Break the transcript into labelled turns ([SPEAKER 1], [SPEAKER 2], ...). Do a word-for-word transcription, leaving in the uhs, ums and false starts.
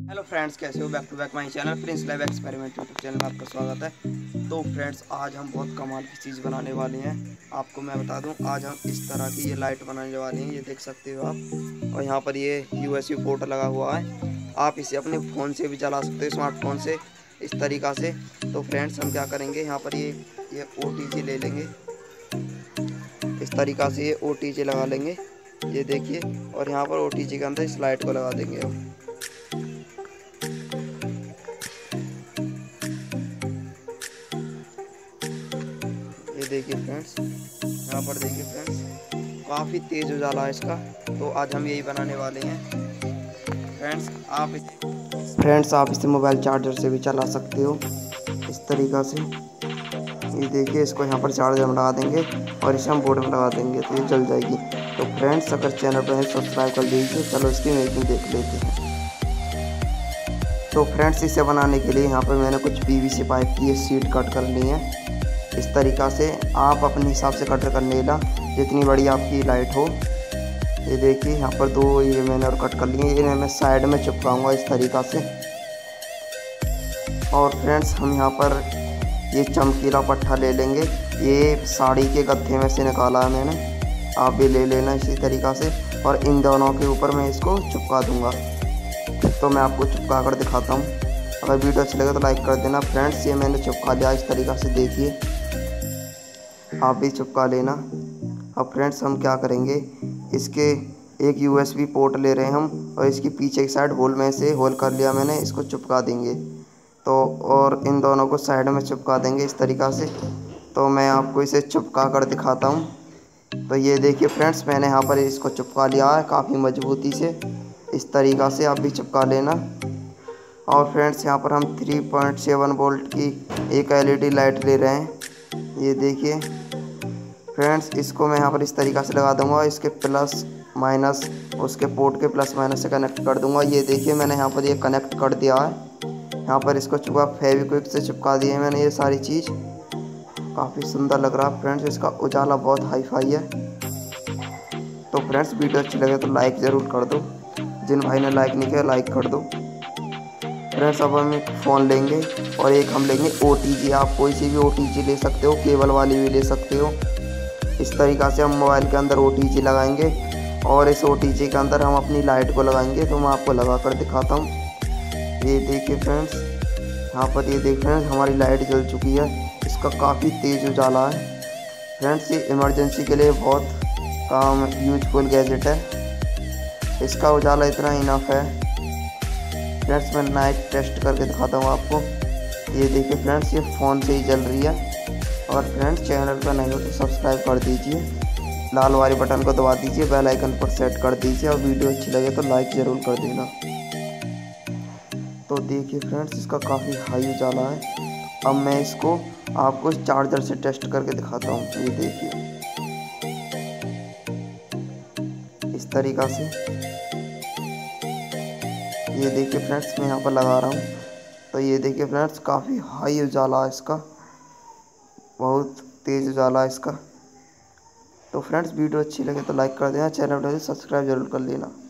[SPEAKER 1] Hello friends, कैसे हो? Back to back my channel prince lab experiment YouTube channel में आपका स्वागत है। तो फ्रेंड्स, आज हम बहुत कमाल की चीज़ बनाने वाले हैं। आपको मैं बता दूं, आज हम इस तरह की ये लाइट बनाने वाले हैं। ये देख सकते हो आप। और यहाँ पर ये यूएसबी पोर्ट लगा हुआ है। आप इसे अपने फ़ोन से भी चला सकते हो, स्मार्टफोन से, इस तरीक़ा से। तो फ्रेंड्स, हम क्या करेंगे, यहाँ पर ये ये ओ टी जी ले लेंगे। इस तरीक़ा से ये ओ टी जी लगा लेंगे, ये देखिए। और यहाँ पर ओ टी जी के अंदर इस लाइट को लगा देंगे हम। ये देखिए फ्रेंड्स, यहाँ पर देखिए फ्रेंड्स, काफ़ी तेज़ उजाला है इसका। तो आज हम यही बनाने वाले हैं फ्रेंड्स। आप इसे फ्रेंड्स आप इसे मोबाइल चार्जर से भी चला सकते हो, इस तरीक़ा से। ये देखिए, इसको यहाँ पर चार्जर में लगा देंगे और इसे हम बोर्ड में लगा देंगे तो ये चल जाएगी। तो फ्रेंड्स, अगर चैनल पर है सब्सक्राइब कर दीजिए। चलो इसकी मेकिंग देख लेते हैं। तो फ्रेंड्स, इसे बनाने के लिए यहाँ पर मैंने कुछ पीवीसी पाइप की शीट कट कर ली है। इस तरीक़ा से आप अपने हिसाब से कट कर लेना, जितनी बड़ी आपकी लाइट हो। ये देखिए, यहाँ पर दो ये मैंने और कट कर लिए। इन्हें मैं साइड में चिपकाऊंगा इस तरीक़ा से। और फ्रेंड्स, हम यहाँ पर ये चमकीला पट्टा ले लेंगे। ये साड़ी के गत्थे में से निकाला है मैंने, आप भी ले लेना इसी तरीक़ा से। और इन दोनों के ऊपर मैं इसको चिपका दूँगा। तो मैं आपको चिपका कर दिखाता हूँ। अगर वीडियो अच्छा लगे तो लाइक कर देना। फ्रेंड्स, ये मैंने चिपका लिया इस तरीक़ा से, देखिए। आप भी चिपका लेना। अब फ्रेंड्स, हम क्या करेंगे, इसके एक यूएसबी पोर्ट ले रहे हैं हम, और इसकी पीछे की साइड होल में से होल कर लिया मैंने, इसको चिपका देंगे। तो और इन दोनों को साइड में चिपका देंगे इस तरीक़ा से। तो मैं आपको इसे चिपका कर दिखाता हूँ। तो ये देखिए फ्रेंड्स, मैंने यहाँ पर इसको चिपका लिया है काफ़ी मजबूती से, इस तरीक़ा से आप भी चिपका लेना। और फ्रेंड्स, यहाँ पर हम थ्री पॉइंट सेवन वोल्ट की एक एलईडी लाइट ले रहे हैं। ये देखिए फ्रेंड्स, इसको मैं यहाँ पर इस तरीक़ा से लगा दूंगा। इसके प्लस माइनस, उसके पोर्ट के प्लस माइनस से कनेक्ट कर दूंगा। ये देखिए, मैंने यहाँ पर ये कनेक्ट कर दिया है। यहाँ पर इसको चिपका फेविक्विक से चिपका दिए हैं मैंने ये सारी चीज़। काफ़ी सुंदर लग रहा है फ्रेंड्स, इसका उजाला बहुत हाई फाई है। तो फ्रेंड्स, वीडियो अच्छी लगे तो लाइक ज़रूर कर दो। जिन भाई ने लाइक नहीं किया, लाइक कर दो। फ्रेंड्स, अब हम एक फ़ोन लेंगे और एक हम लेंगे ओ टी जी। आप कोई सी भी ओ टी जी ले सकते हो, केबल वाली भी ले सकते हो। इस तरीक़ा से हम मोबाइल के अंदर ओ टी जी लगाएंगे और इस ओ टी जी के अंदर हम अपनी लाइट को लगाएंगे। तो मैं आपको लगा कर दिखाता हूँ। ये देखिए फ्रेंड्स, यहाँ पर ये देख फ्रेंड्स, हमारी लाइट जल चुकी है। इसका काफ़ी तेज़ उजाला है फ्रेंड्स। ये इमरजेंसी के लिए बहुत काम यूजफुल गैजेट है। इसका उजाला इतना इनफ है फ्रेंड्स। मैं नाइट टेस्ट करके दिखाता हूँ आपको। ये देखिए फ्रेंड्स, ये फ़ोन से ही जल रही है। और फ्रेंड्स, चैनल पर नहीं हो तो सब्सक्राइब कर दीजिए, लाल वाले बटन को दबा दीजिए, बेल आइकन पर सेट कर दीजिए। और वीडियो अच्छी लगे तो लाइक ज़रूर कर देना। तो देखिए फ्रेंड्स, इसका काफ़ी हाई उजाला है। अब मैं इसको आपको चार्जर से टेस्ट करके दिखाता हूँ। ये देखिए, इस तरीक़ा से। ये देखिए फ्रेंड्स, मैं यहाँ पर लगा रहा हूँ। तो ये देखिए फ्रेंड्स, काफ़ी हाई उजाला है इसका, बहुत तेज़ उजाला है इसका। तो फ्रेंड्स, वीडियो अच्छी लगे तो लाइक कर देना, चैनल पर सब्सक्राइब जरूर कर लेना।